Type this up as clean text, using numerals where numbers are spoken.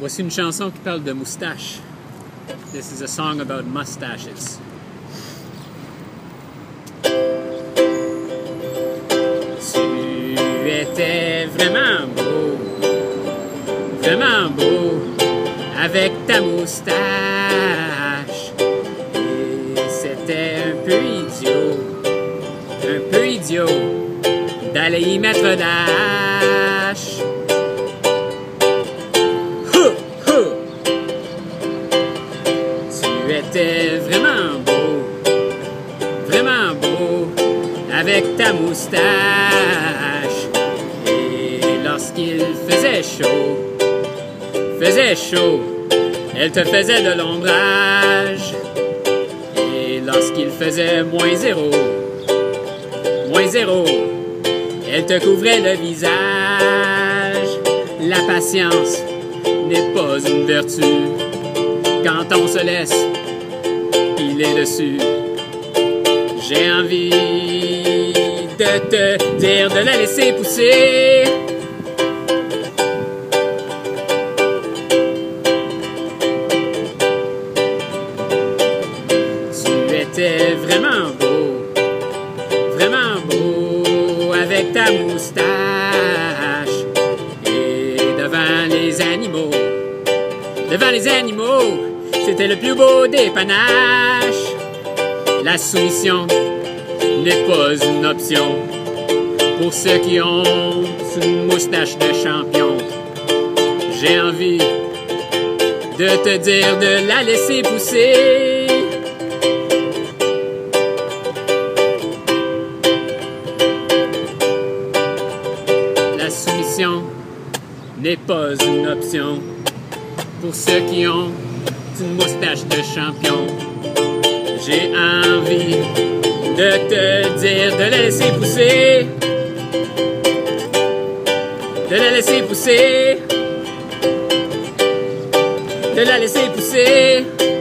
Voici une chanson qui parle de moustache. This is a song about mustaches. Tu étais vraiment beau, avec ta moustache. Et c'était un peu idiot, d'aller y mettre dash. Tu étais vraiment beau, avec ta moustache. Et lorsqu'il faisait chaud, elle te faisait de l'ombrage. Et lorsqu'il faisait moins zéro, elle te couvrait le visage. La patience n'est pas une vertu. Quand on se laisse piler dessus, j'ai envie de te dire de la laisser pousser. Tu étais vraiment beau, avec ta moustache. Et devant les animaux, c'était le plus beau des panaches. La soumission n'est pas une option pour ceux qui ont une moustache de champion. J'ai envie de te dire de la laisser pousser. La soumission n'est pas une option pour ceux qui ont une moustache de champion. J'ai envie de te dire de la laisser pousser. De la laisser pousser. De la laisser pousser.